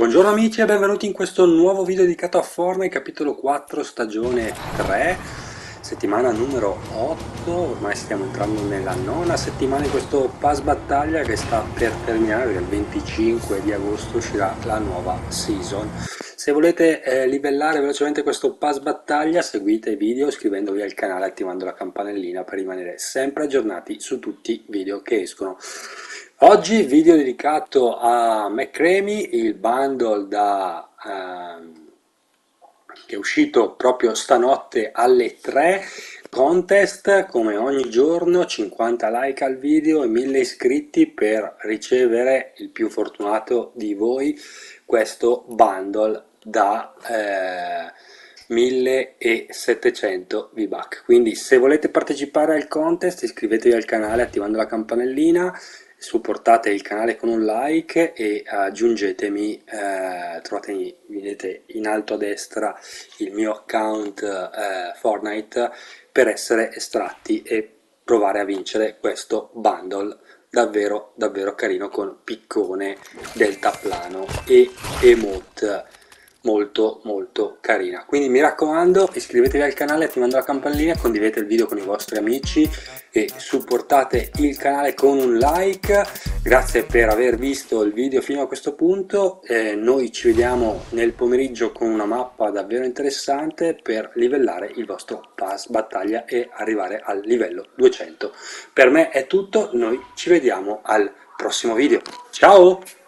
Buongiorno amici e benvenuti in questo nuovo video dedicato a Fortnite, capitolo 4, stagione 3, settimana numero 8, ormai stiamo entrando nella nona settimana di questo pass battaglia che sta per terminare, perché il 25 di agosto uscirà la nuova season. Se volete livellare velocemente questo pass battaglia, seguite i video iscrivendovi al canale e attivando la campanellina per rimanere sempre aggiornati su tutti i video che escono. Oggi video dedicato a McCreamy, il bundle che è uscito proprio stanotte alle 3, contest come ogni giorno, 50 like al video e 1000 iscritti per ricevere il più fortunato di voi questo bundle da 1700 V-Buck. Quindi se volete partecipare al contest iscrivetevi al canale attivando la campanellina, supportate il canale con un like e aggiungetemi, vedete in alto a destra il mio account Fortnite per essere estratti e provare a vincere questo bundle davvero davvero carino con piccone, deltaplano e emote molto molto carina. Quindi mi raccomando, iscrivetevi al canale attivando la campanellina, condividete il video con i vostri amici e supportate il canale con un like. Grazie per aver visto il video fino a questo punto, noi ci vediamo nel pomeriggio con una mappa davvero interessante per livellare il vostro pass battaglia e arrivare al livello 200. Per me è tutto, noi ci vediamo al prossimo video. Ciao!